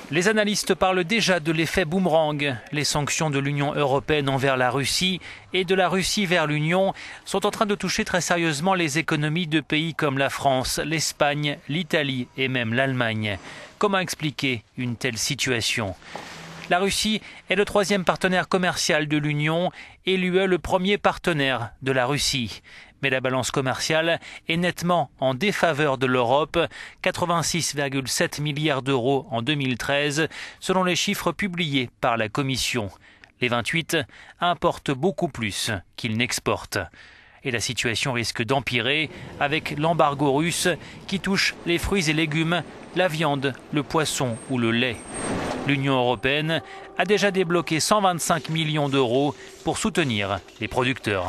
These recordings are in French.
Les analystes parlent déjà de l'effet boomerang. Les sanctions de l'Union européenne envers la Russie et de la Russie vers l'Union sont en train de toucher très sérieusement les économies de pays comme la France, l'Espagne, l'Italie et même l'Allemagne. Comment expliquer une telle situation ? La Russie est le troisième partenaire commercial de l'Union et l'UE le premier partenaire de la Russie. Mais la balance commerciale est nettement en défaveur de l'Europe, 86,7 milliards d'euros en 2013, selon les chiffres publiés par la Commission. Les 28 importent beaucoup plus qu'ils n'exportent. Et la situation risque d'empirer avec l'embargo russe qui touche les fruits et légumes, la viande, le poisson ou le lait. L'Union européenne a déjà débloqué 125 millions d'euros pour soutenir les producteurs.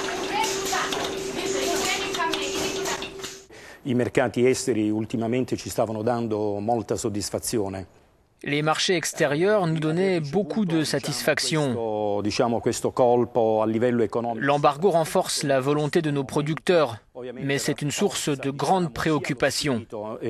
I mercati esteri ultimamente ci stavano dando molta soddisfazione. Les marchés extérieurs nous donnaient beaucoup de satisfaction. L'embargo renforce la volonté de nos producteurs, mais c'est une source de grande préoccupation.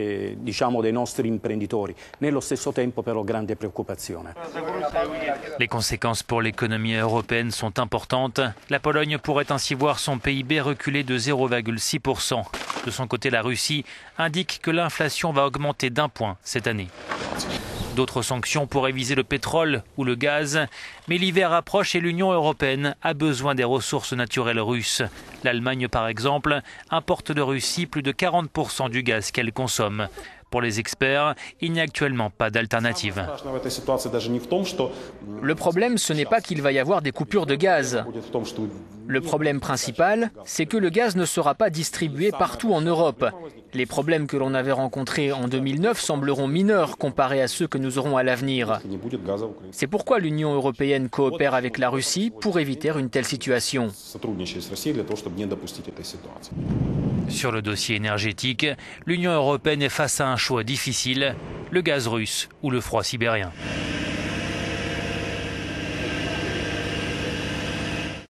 Les conséquences pour l'économie européenne sont importantes. La Pologne pourrait ainsi voir son PIB reculer de 0,6%. De son côté, la Russie indique que l'inflation va augmenter d'1 point cette année. D'autres sanctions pourraient viser le pétrole ou le gaz, mais l'hiver approche et l'Union européenne a besoin des ressources naturelles russes. L'Allemagne, par exemple, importe de Russie plus de 40% du gaz qu'elle consomme. Pour les experts, il n'y a actuellement pas d'alternative. Le problème, ce n'est pas qu'il va y avoir des coupures de gaz. Le problème principal, c'est que le gaz ne sera pas distribué partout en Europe. Les problèmes que l'on avait rencontrés en 2009 sembleront mineurs comparés à ceux que nous aurons à l'avenir. C'est pourquoi l'Union européenne coopère avec la Russie pour éviter une telle situation. Sur le dossier énergétique, l'Union européenne est face à un choix difficile, le gaz russe ou le froid sibérien.